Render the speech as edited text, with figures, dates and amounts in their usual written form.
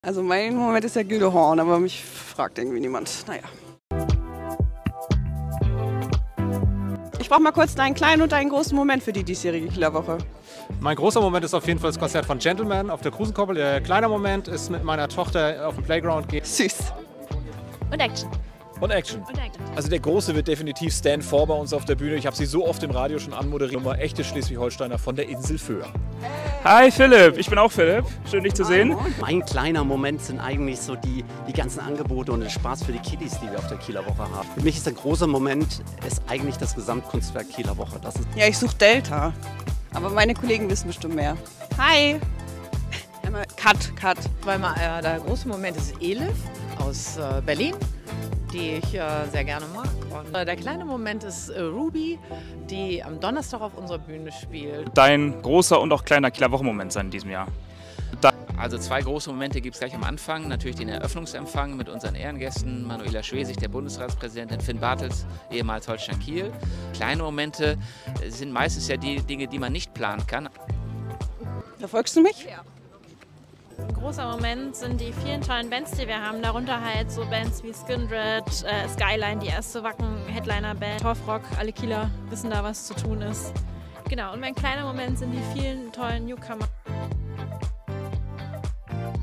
Also mein Moment ist ja Gildehorn, aber mich fragt irgendwie niemand. Naja. Ich brauche mal kurz einen kleinen und einen großen Moment für die diesjährige Kieler Woche. Mein großer Moment ist auf jeden Fall das Konzert von Gentleman auf der Krusenkoppel. Der kleine Moment ist mit meiner Tochter auf dem Playground gehen. Süß. Und Action. Und Action. Und Action. Also der große wird definitiv Stan 4 bei uns auf der Bühne. Ich habe sie so oft im Radio schon anmoderiert. Nummer echte Schleswig-Holsteiner von der Insel Föhr. Hi Philipp, ich bin auch Philipp. Schön dich zu sehen. Mein kleiner Moment sind eigentlich so die ganzen Angebote und der Spaß für die Kiddies, die wir auf der Kieler Woche haben. Für mich ist der große Moment ist eigentlich das Gesamtkunstwerk Kieler Woche. Das ist Ja, ich suche Delta. Aber meine Kollegen wissen bestimmt mehr. Hi. Cut. Weil der große Moment ist Elif aus Berlin, die ich sehr gerne mag. Und der kleine Moment ist Ruby, die am Donnerstag auf unserer Bühne spielt. Dein großer und auch kleiner Kieler Wochenmoment sein in diesem Jahr. Also zwei große Momente gibt es gleich am Anfang. Natürlich den Eröffnungsempfang mit unseren Ehrengästen, Manuela Schwesig, der Bundesratspräsidentin, Finn Bartels, ehemals Holstein Kiel. Kleine Momente sind meistens ja die Dinge, die man nicht planen kann. Verfolgst du mich? Ja. Ein großer Moment sind die vielen tollen Bands, die wir haben. Darunter halt so Bands wie Skindred, Skyline, die erste Wacken-Headliner-Band, Torfrock. Alle Kieler wissen da, was zu tun ist. Genau, und mein kleiner Moment sind die vielen tollen Newcomer.